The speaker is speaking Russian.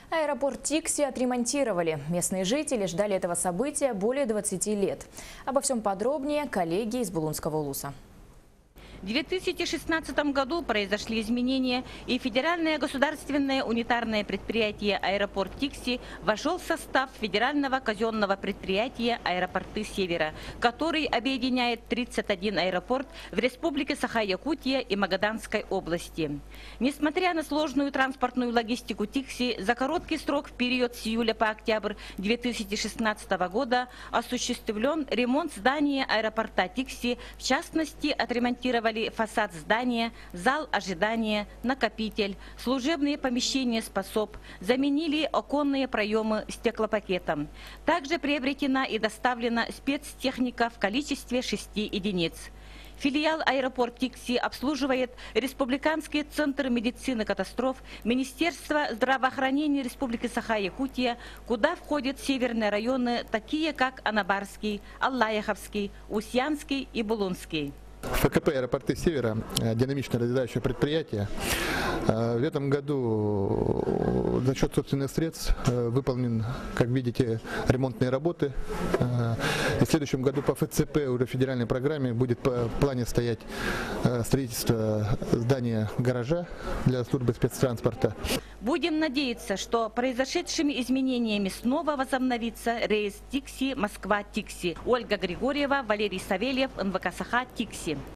Аэропорт Тикси отремонтировали. Местные жители ждали этого события более 20 лет. Обо всем подробнее коллеги из Булунского улуса. В 2016 году произошли изменения, и федеральное государственное унитарное предприятие «Аэропорт Тикси» вошел в состав федерального казенного предприятия «Аэропорты Севера», который объединяет 31 аэропорт в республике Саха-Якутия и Магаданской области. Несмотря на сложную транспортную логистику Тикси, за короткий срок в период с июля по октябрь 2016 года осуществлен ремонт здания аэропорта Тикси, в частности, отремонтировали фасад здания, зал ожидания, накопитель, служебные помещения способ, заменили оконные проемы стеклопакетом. Также приобретена и доставлена спецтехника в количестве 6 единиц. Филиал «Аэропорт Тикси» обслуживает Республиканский центр медицины катастроф, Министерство здравоохранения Республики Саха-Якутия, куда входят северные районы, такие как Анабарский, Аллаяховский, Усьянский и Булунский. ФКП «Аэропорты Севера» – динамично развивающее предприятие. В этом году за счет собственных средств выполнен, как видите, ремонтные работы. И в следующем году по ФЦП, уже федеральной программе, будет в плане стоять строительство здания гаража для службы спецтранспорта. Будем надеяться, что произошедшими изменениями снова возобновится рейс Тикси, Москва-Тикси. Ольга Григорьева, Валерий Савельев, НВК Саха, Тикси.